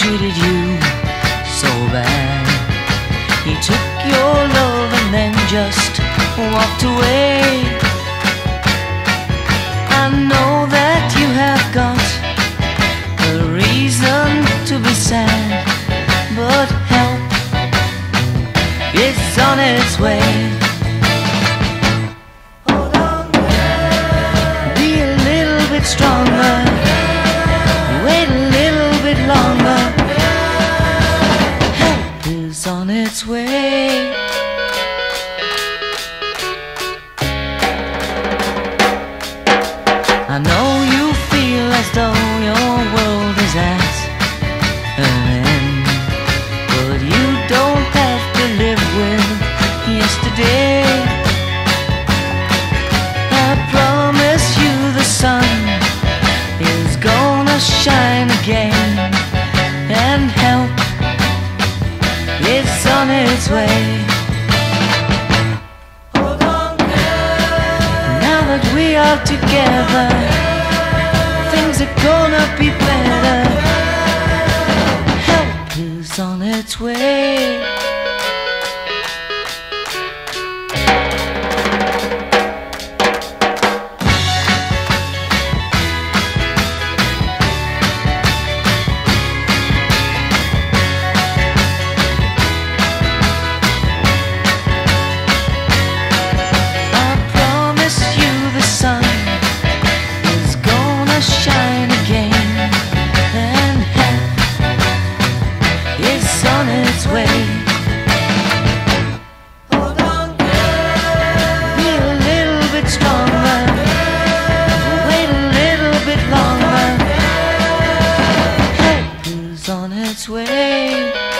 treated you so bad. He took your love and then just walked away. I know that you have got a reason to be sad, but help is on its way. Hold on, be a little bit stronger, wait a little bit longer. Help is on its way. I know you feel as though your world is at an end, but you don't have to live with yesterday. I promise you the sun is gonna shine again, and help is on its way. That we are together, things are gonna be better. Help is on its way. Shine again, and help is on its way. Hold on, be a little bit stronger, wait a little bit longer. Help is on its way.